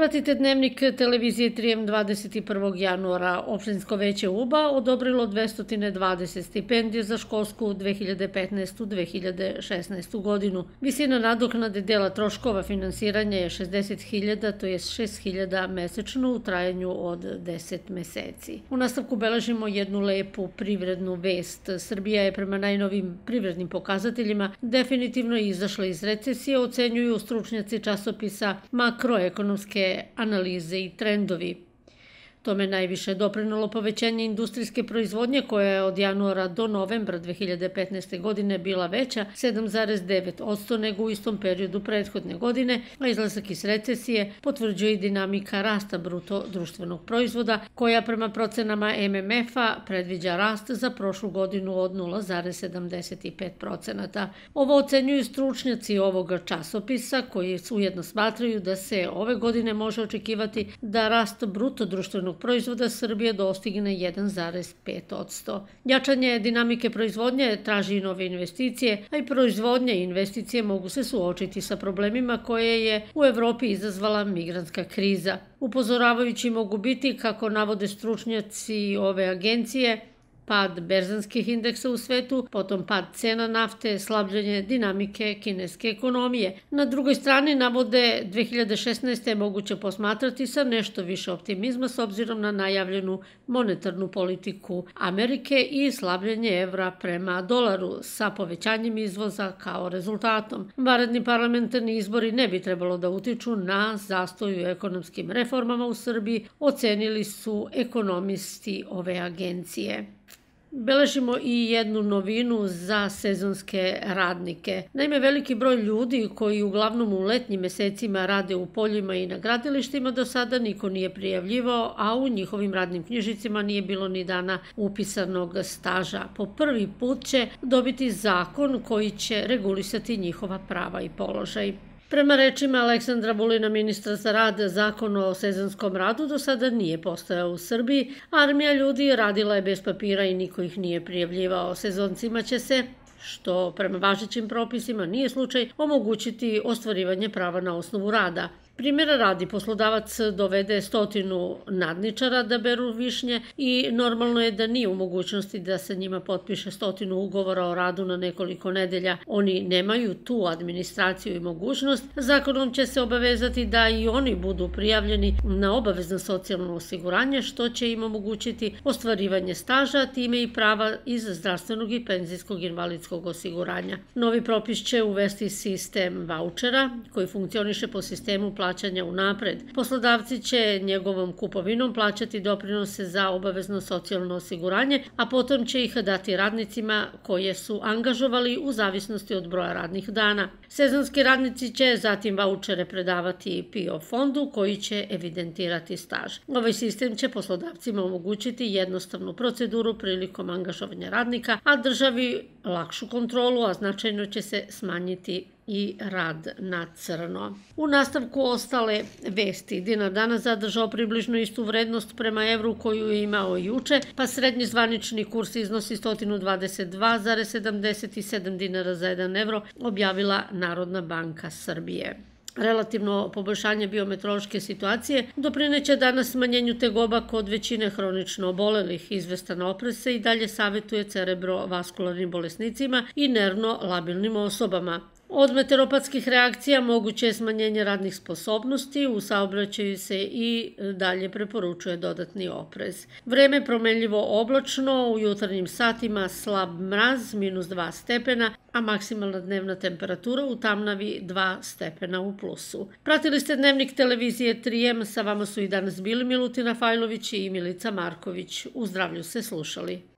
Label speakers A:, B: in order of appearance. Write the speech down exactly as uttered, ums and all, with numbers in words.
A: Pratite dnevnik televizije tri em dvadeset prvog januara. Opštinsko veće Uba odobrilo dvesta dvadeset stipendije za školsku dve hiljade petnaestu dve hiljade šesnaestu godinu. Visina nadoknade dela troškova finansiranja je šezdeset hiljada, to je šest hiljada mesečno u trajanju od deset meseci. U nastavku beležimo jednu lepu privrednu vest. Srbija je prema najnovim privrednim pokazateljima definitivno izašla iz recesije, ocenjuju stručnjaci časopisa Makroekonomske analize i trendovi. Tome najviše doprinelo povećanje industrijske proizvodnje koja je od januara do novembra dve hiljade petnaeste. godine bila veća sedam zarez devet posto nego u istom periodu prethodne godine, a izlazak iz recesije potvrđuje i dinamika rasta bruto društvenog proizvoda koja prema procenama em em ef-a predviđa rast za prošlu godinu od nula zarez sedamdeset pet posto. Ovo ocenjuju stručnjaci ovog časopisa koji ujedno smatraju da se ove godine može očekivati da rast bruto društvenog proizvoda Srbije dostigne jedan zarez pet posto. Jačanje dinamike proizvodnje traži i nove investicije, a i proizvodnje i investicije mogu se suočiti sa problemima koje je u Evropi izazvala migrantska kriza. Upozoravajući mogu biti, kako navode stručnjaci ove agencije, pad berzanskih indeksa u svetu, potom pad cena nafte, slabljenje dinamike kineske ekonomije. Na drugoj strani navode dve hiljade šesnaeste. je moguće posmatrati sa nešto više optimizma s obzirom na najavljenu monetarnu politiku Amerike i slabljenje evra prema dolaru sa povećanjem izvoza kao rezultatom. Vanredni parlamentarni izbori ne bi trebalo da utiču na zastoj u ekonomskim reformama u Srbiji, ocenili su ekonomisti ove agencije. Beležimo i jednu novinu za sezonske radnike. Naime, veliki broj ljudi koji uglavnom u letnjim mesecima rade u poljima i na gradilištima do sada niko nije prijavljivao, a u njihovim radnim knjižicama nije bilo ni dana upisanog staža. Po prvi put će dobiti zakon koji će regulisati njihova prava i položaj. Prema rečima Aleksandra Vulina, ministra za rad, zakon o sezonskom radu do sada nije postojao u Srbiji. Armija ljudi radila je bez papira i niko ih nije prijavljivao. Sezoncima će se, što prema važećim propisima nije slučaj, omogućiti ostvarivanje prava na osnovu rada. Primjera radi, poslodavac dovede stotinu nadničara da beru višnje i normalno je da nije u mogućnosti da se njima potpiše stotinu ugovora o radu na nekoliko nedelja. Oni nemaju tu administraciju i mogućnost. Zakonom će se obavezati da i oni budu prijavljeni na obavezno socijalno osiguranje, što će im omogućiti ostvarivanje staža, time i prava iz zdravstvenog i penzijskog invalidskog osiguranja. Novi propis će uvesti sistem vaučera koji funkcioniše po sistemu plaćanja unapred. Poslodavci će njegovom kupovinom plaćati doprinose za obavezno socijalno osiguranje, a potom će ih dati radnicima koje su angažovali u zavisnosti od broja radnih dana. Sezonski radnici će zatim vaučere predavati pe i o fondu koji će evidentirati staž. Ovaj sistem će poslodavcima omogućiti jednostavnu proceduru prilikom angažovanja radnika, a državi lakšu kontrolu, a značajno će se smanjiti i rad na crno. U nastavku ostale vesti. Dinar danas zadržao približno istu vrednost prema evru koju je imao juče, pa srednji zvanični kurs iznosi sto dvadeset dva zarez sedamdeset sedam dinara za jedan evro, objavila Narodna banka Srbije. Relativno poboljšanje biometeorološke situacije doprineće danas smanjenju tegoba kod većine hronično obolelih. Izvestan oprez se i dalje savjetuje cerebrovaskularnim bolesnicima i nervno labilnim osobama. Od meteoropatskih reakcija moguće je smanjenje radnih sposobnosti, u saobraćaju se i dalje preporučuje dodatni oprez. Vreme promenljivo oblačno, u jutarnjim satima slab mraz, minus dva stepena, a maksimalna dnevna temperatura u Tamnavi dva stepena u plusu. Pratili ste dnevnik televizije tri em, sa vama su i danas bili Milutina Fajlović i Milica Marković. U zdravlju se slušali.